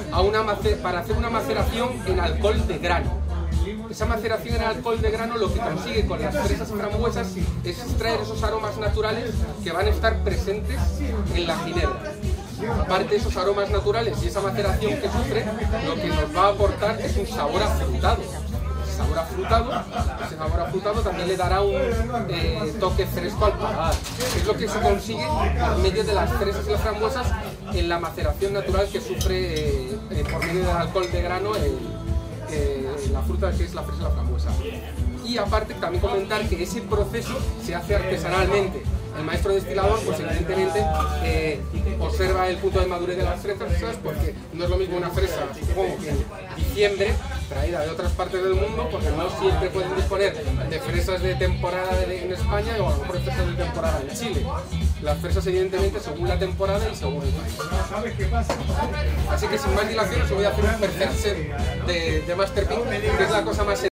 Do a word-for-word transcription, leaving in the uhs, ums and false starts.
a una para hacer una maceración en alcohol de grano. Esa maceración en alcohol de grano lo que consigue con las fresas frambuesas es extraer esos aromas naturales que van a estar presentes en la ginebra. Aparte de esos aromas naturales y esa maceración que sufre, lo que nos va a aportar es un sabor afrutado. Ese sabor afrutado, ese sabor afrutado también le dará un eh, toque fresco al paladar. Es lo que se consigue por medio de las fresas y las frambuesas en la maceración natural que sufre eh, eh, por medio del alcohol de grano el, eh, la fruta que es la fresa y la frambuesa. Y aparte también comentar que ese proceso se hace artesanalmente. El maestro destilador, pues evidentemente eh, observa el punto de madurez de las fresas, porque no es lo mismo una fresa, supongo que en diciembre, traída de otras partes del mundo, porque no siempre pueden disponer de fresas de temporada en España o a lo mejor de fresas de temporada en Chile. Las fresas evidentemente según la temporada y según el país. Así que sin más dilación os voy a hacer un perfect set de, de Master Pink, que es la cosa más